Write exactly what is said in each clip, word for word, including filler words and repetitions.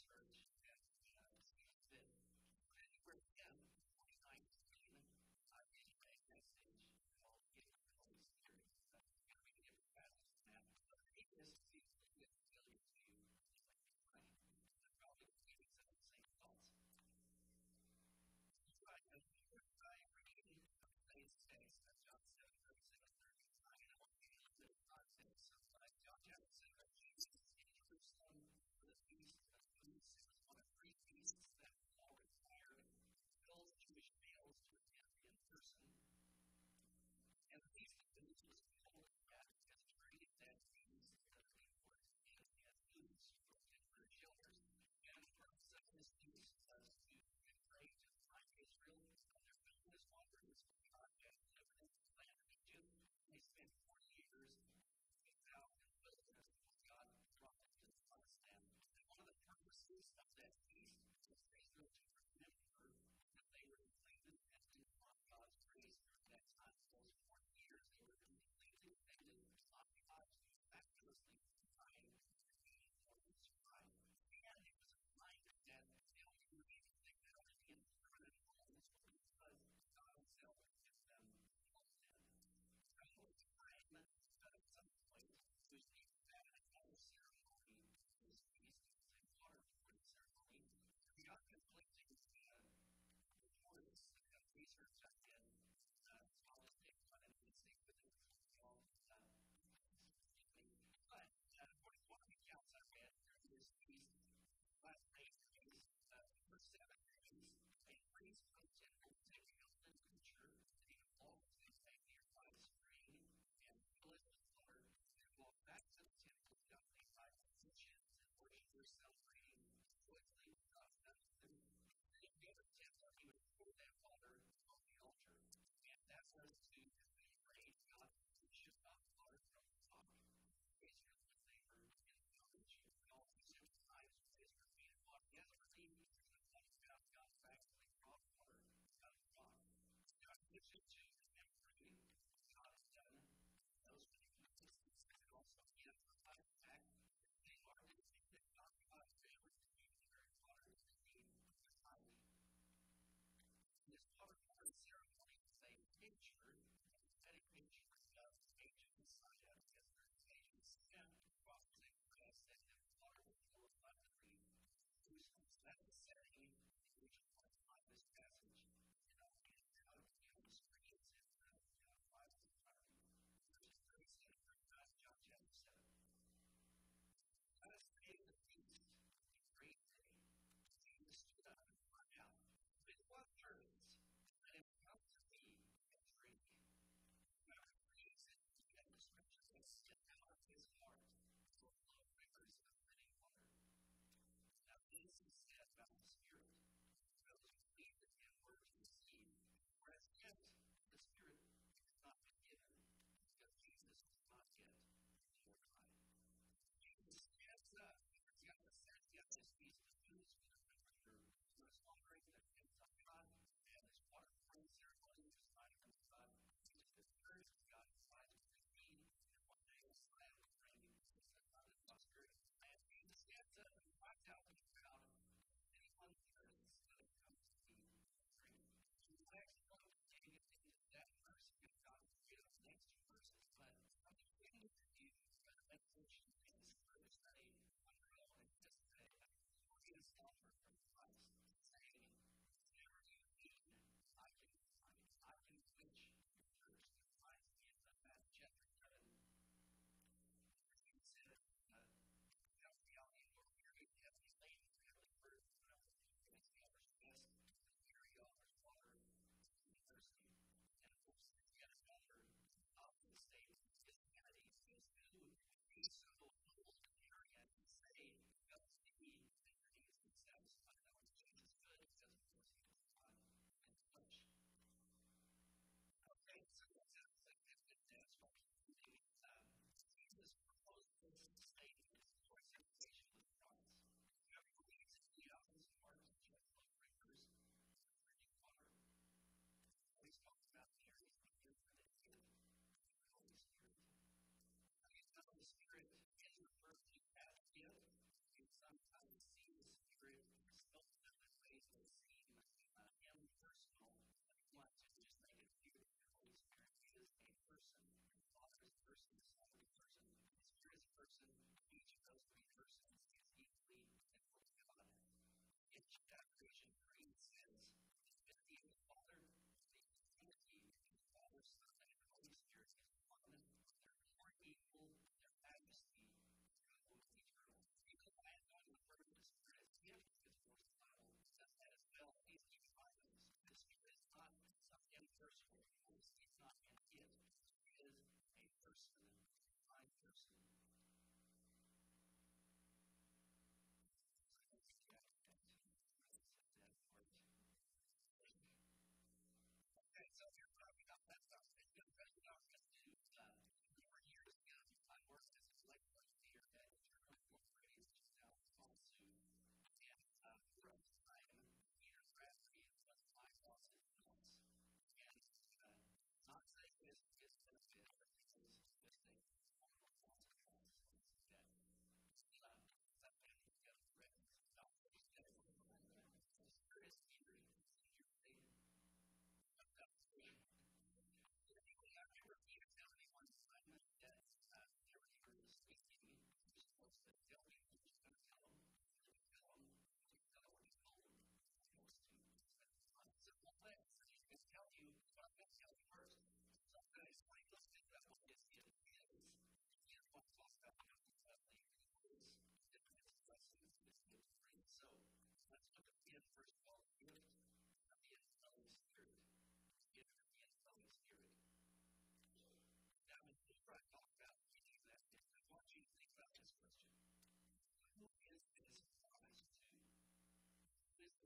research and uh, seems that anywhere from twenty nineteen, uh, anyway, message called Get the Holy Spirit. Uh, and we can get past that. But it just seems to be familiar to you. Right? They're probably repeating some of the same thoughts. Right. And I read the United States, that's John seven, thirty-seven, thirty-nine. And I want you to look at the context. So, like John chapter seven, Jesus is in Jerusalem for the Feast of Booths. It was one of three feasts that Paul required those Jewish males to attend in person. And the Feast of Booths was called that because it treated that feast as important and as booths for their shelters. And for some of this feast was to encourage and find Israel on their wilderness wanderings from God and delivered them from the land of Egypt. They spent forty years out in the wilderness before God brought them to the promised land. And one of the purposes of that feast was for Israel to remember that they were depleted and didn't want God's grace during that time. For those forty years, they were depleted and didn't occupy miraculously trying to be or to survive. And it was a reminder that the only reason they could ever be in permanent homes was because God Himself had given them all sin. So it's time at some point to see that another ceremony, this feast, is a water pouring ceremony. We are completely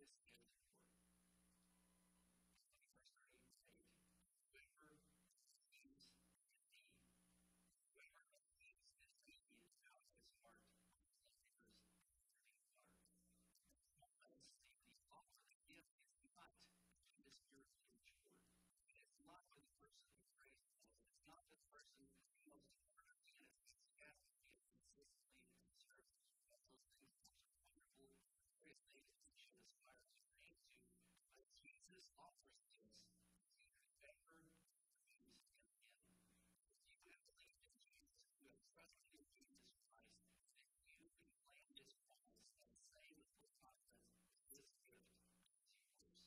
this is for? Verse thirty-eight. Whoever believes in me, whoever believes in me out of his heart, because living water. Because the offer, the gift is not to the spiritual mature. It's not for the person who prays. It's not the person who knows the word of God. It's has to be consistently served. Those things are wonderful. Various things that we should aspire to pray to. But Jesus offers this. Whoever believes in him. If you have believed in Jesus, you have trusted in Jesus Christ, then you can claim his promise and say with full confidence, this gift is yours.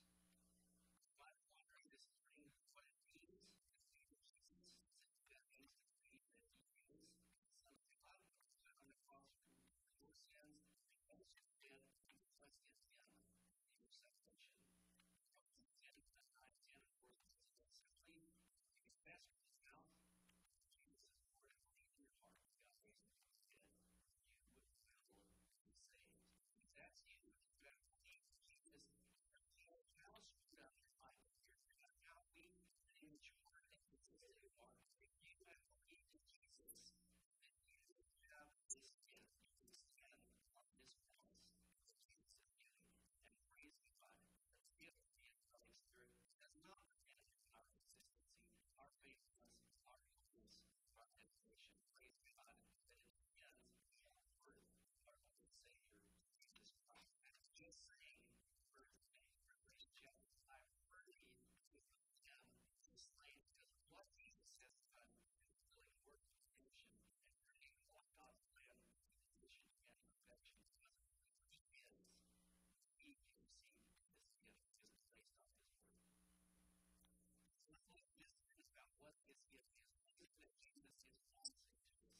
By wondering this morning what it means to believe in Jesus, that means to believe that he is the Son of God, on the cross for your sins, because you did, and because it's him in your salvation. From the beginning to the time, and of course, simply, you confess with his mouth, Jesus is Lord, and believe in your heart that God raised him from the dead, you will be saved. If that's you, if you have believed in Jesus, how screwed up your life appears to have now been enjoyed and consistent on. If you have believed in Jesus, then you have this gift. You can stand on this promise that Jesus has given and praise God. The gift of the Holy Spirit does not depend on our consistency, our faithfulness, our goodness, our dedication. Praise God that it depends on the word of our Lord and Savior, Jesus Christ. That's just saying, Revelation chapter five, worthy with him to slay because of what Jesus has done is really worth redemption and creating what God's plan with mission and perfection because of who he is. He can receive this gift because it's based on his word. So let's look at this is about what this gift is. What is it that Jesus is promising to us?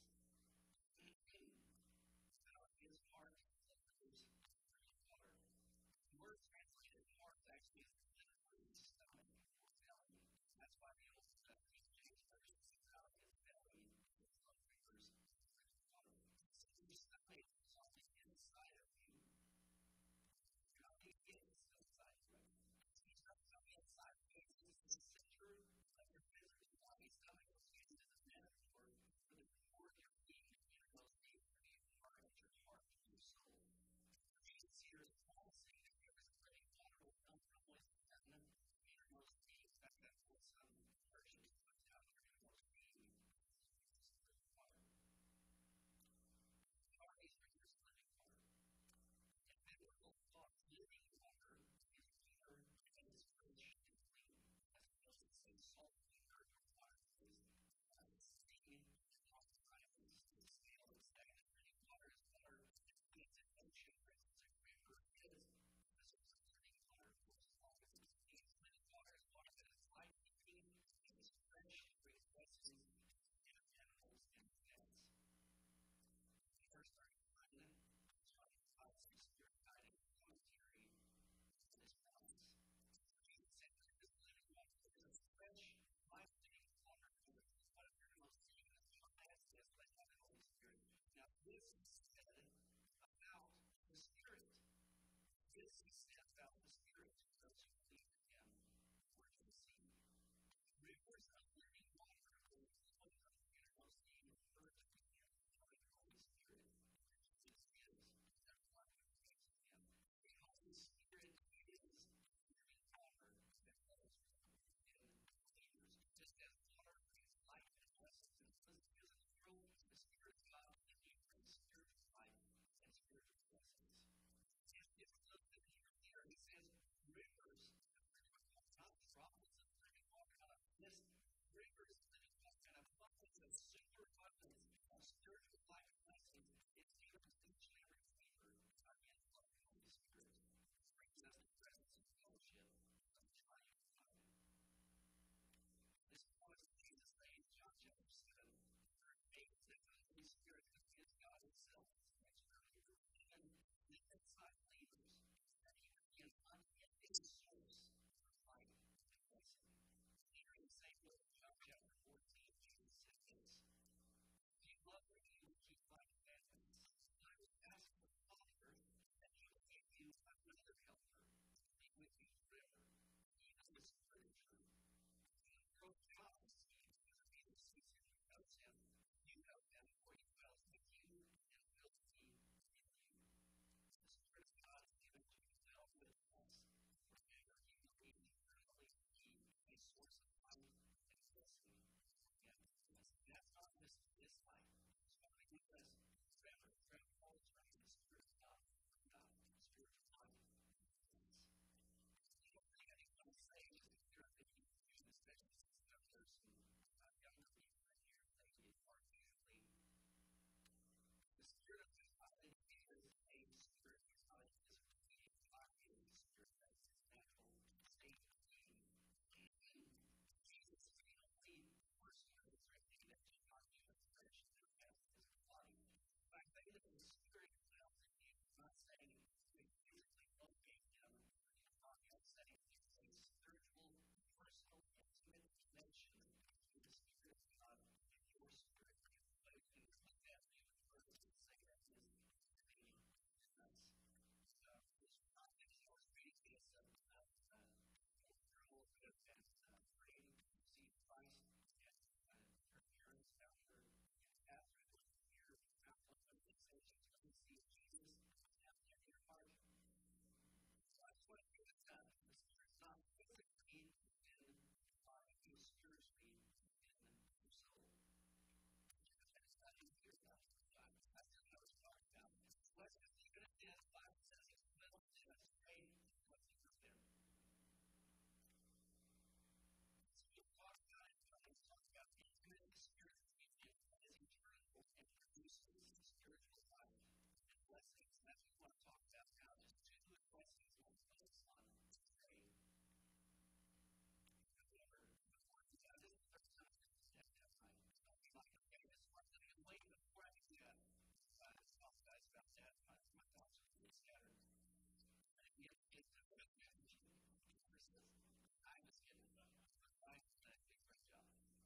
Out of his heart flows water. The word translated heart actually is literally stomach or belly. That's why the old King James Version says out of his belly will flow rivers of water. So your stomach is on the inside of you. You're not going to get this inside of you. It's not on the inside of you. This is the center of your physical body. Stomach was used as a metaphor for the core of your being, your most deep of your heart, your heart, your soul. Jesus here is promising that rivers of living water will come from within the innermost being. In fact, that's what some versions put down, the innermost being is living water. Are these rivers of living water? And biblical thought, living water is water that is rich and clean, as opposed to say salt water or water that is stinging and oftentimes the scale of stagnant living water is water that feeds an ocean. It's a river is the source of living water, of course, as long as it's clean. Living water is water that is life giving, it is fresh, it brings blessings to animals and plants. First, our covenant, God's Spirit guiding commentary on this promise. Jesus said that this living water is fresh, life giving water, and it's one of the most even access by the Holy Spirit. Now, this is said about the Spirit. This is said about the Spirit to those who believe in him or to receive. Rivers of living water will flow from the innermost being referred to the Holy Spirit. Jesus is everyone who believes in him. The Holy Spirit is living water that flows from within believers. Just as water brings life and blessings and blessings in the world, the Spirit of God in you brings spiritual life and spiritual blessings. If you look at here, he says rivers of living water, not droplets of living water, not a mist. Rivers of living water and abundance of superabundance of spiritual life and blessings. It's given to each and every believer by the inflow of the Holy Spirit. It brings us the presence and fellowship of the triune God. This promise of Jesus made in John chapter seven, makes that the Holy Spirit is God Himself. It's mentioned earlier, and live inside believers, that He would be an unending source of life and blessing. Here in the same book, John chapter fourteen, Jesus said this, I was kidding. I did a great job.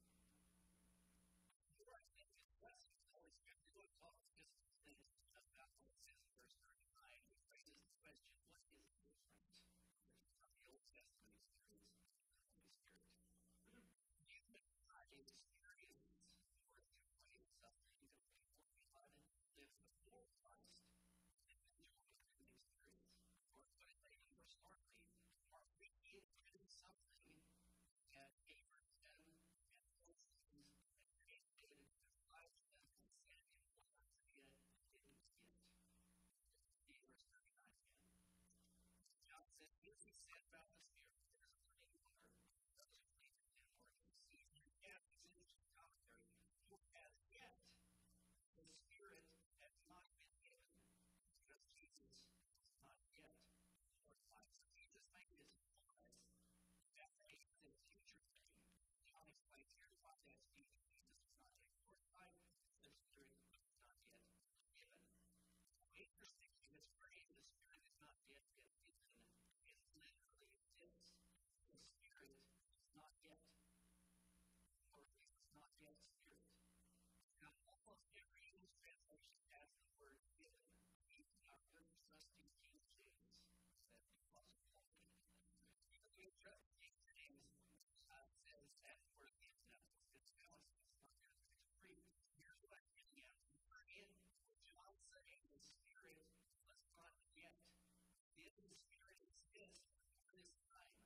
Before I think it's less Holy Spirit, we want to talk just things about what it says in verse thirty-nine. It raises the question, what is different from the Old Testament experience of the Holy Spirit? You've been finding experience or enjoying something that people God live before Christ and enjoy an experience. Or put it maybe more smartly, are we into something that Abraham and Moses and David and Elijah and Samuel wanted to get didn't get? Verse thirty-nine again. God said, "This he said about the Spirit, there is a living water, those who believe in him or conceive him." And he's in the commentary, who as yet the Spirit has not been given because Jesus was not yet glorified. So Jesus made his promise that faith is a future thing. John explains here why that's future. Jesus was not yet glorified, the Spirit was not yet given. Interestingly, this phrase, the Spirit is not yet given, is literally this. The Spirit is not yet, or at least it's not yet Spirit. Now, almost every English translation has the word given. Even our good trusting King James said it wasn't holy. Even the trusting King James uh, says that word given up. It's balanced. It's not good. It's free. Here's what I'm getting at. We're in what John saying the Spirit was not yet. The Spirit exists for this time.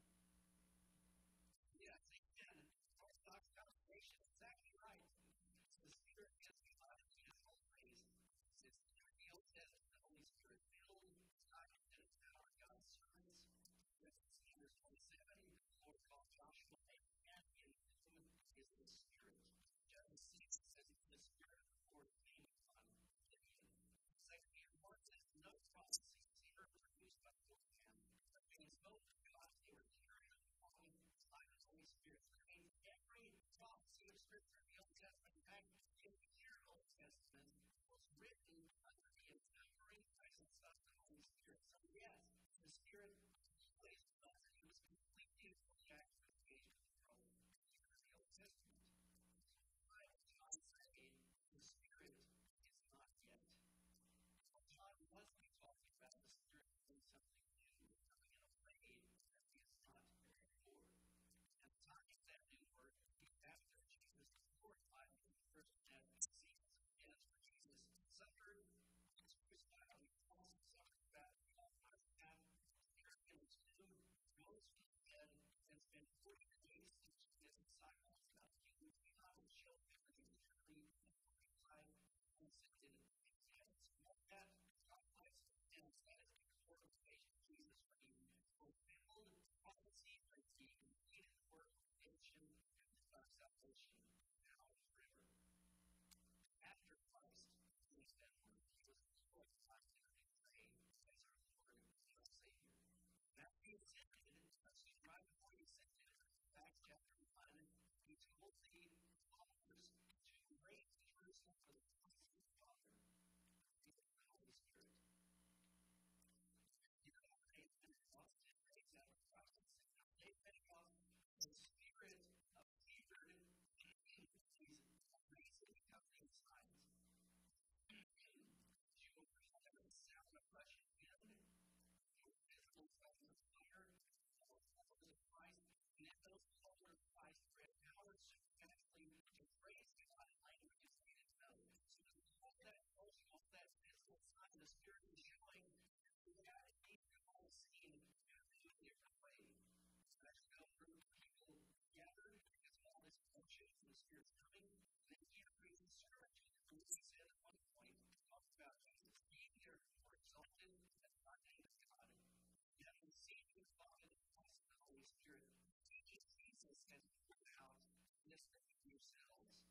Yes, again, Orthodox conversation is exactly right. The Spirit is God in beautiful ways. Since the Old Testament, the Holy Spirit filled God and power God's servants. Numbers twenty-seven, the Lord called Joshua and in whom is the Spirit. Chapter six says the Spirit of the Lord came upon Gideon. Second Peter one says no prophecies here produced by Abraham, but being spoken of God, they were carried along by the Holy Spirit. That means every prophecy of Scripture in the Old Testament, in fact, in the entire Old Testament, was written under the empowering presence of the Holy Spirit. So yes, the Spirit always was, and he was completely and fully active in the age of the throne in the Old Testament. But John saying the Spirit is not yet. Well, John wasn't talking about the Spirit doing something new, coming in a way that he has not before. And time that new word after Jesus was glorified in the first chapter of seasons as for Jesus suffered and was crucified. We also suffered about the path here in two rose from the dead and spent forty days teaching his disciples about the kingdom of God and showed everything truly and forty-five unscented examples. All that God likes and says before the patient Jesus when he fulfilled prophecy and he completed the work of redemption and of salvation now forever. After Christ was that word, he was glorified and proclaimed as our Lord and Savior. That he ascended, actually right before he ascended, Acts chapter one, he told the followers to raise Jerusalem for the place of the Father, the Holy Spirit. You know, they Pentecost and raised out of prophets. They Pentecost, the Spirit appeared in these amazing accompanying signs. You will have the sound of rushing wind, your visible presence of fire, or followers of Christ, and if those followers of Christ spread power supernaturally to praise God in languages they didn't know. So all that motion, all that visible sign the Spirit is showing, we got to keep them all seen in a different way. Especially when a group of people gathered because of all this motion and the Spirit's coming, and then Peter brings the sermon to them. And he said at one point, he talks about Jesus being here for exalted as our name is God. Yet receiving the Father and the promise of the Holy Spirit, teaching Jesus and poured out this thing yourselves